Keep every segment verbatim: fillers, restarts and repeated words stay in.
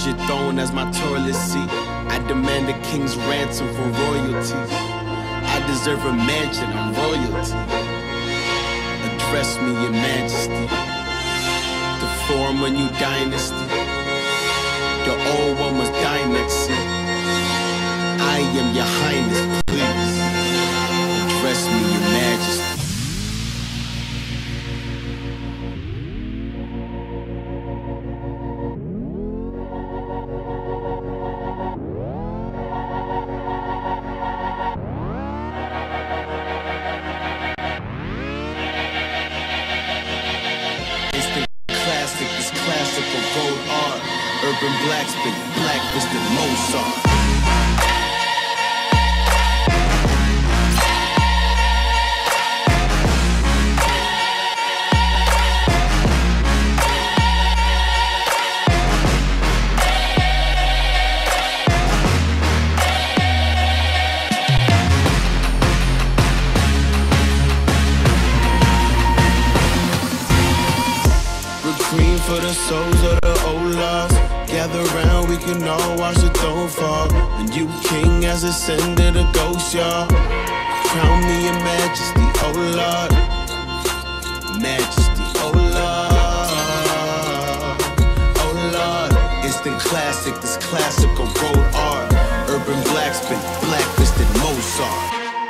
use your throne as my toilet seat. I demand a king's ransom for royalty. I deserve a mansion, I'm royalty. Address me, your majesty. To form a new dynasty. The old one was dynasty. I am your highness, please. Address me, your majesty. Classic, this classical gold art. Urban blacksmith, blacklisted Mozart. Green for the souls of the old lost. Gather round, we can all watch the throne fall. A new king has ascended, a ghost, y'all. Crown me in majesty, oh Lord. Majesty, oh Lord. Oh Lord. Instant classic, this classical gold art. Urban blacksmith, blacklisted Mozart.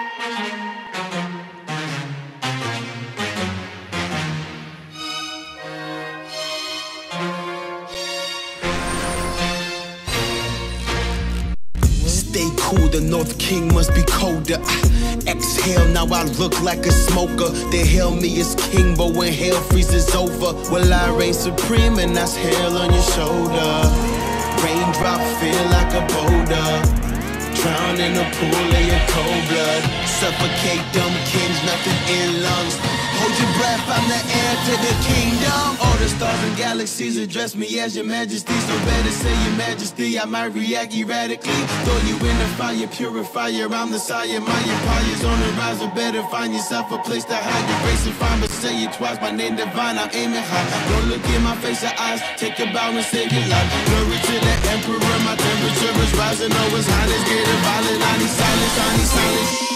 Stay cool, the North King must be colder. Exhale, now I look like a smoker. They hail me as king, but when hell freezes over, well, I reign supreme, and that's hell on your shoulder. Raindrop feel like a boulder. Drown in a pool of your cold blood. Suffocate dumb kings, nothing in lungs. Hold your breath, I'm the heir to the kingdom. All the stars and galaxies address me as your majesty. So better say your majesty, I might react erratically. Throw you in the fire, purifier, I'm the sire. My empire's on the rise, or better find yourself a place to hide. Your grace and fine, but say it twice, my name divine, I'm aiming high. Don't look in my face or eyes, take a bow and save your life. Glory to the emperor, my temperature is rising. Oh, his highness getting violent, I need silence, I need silence.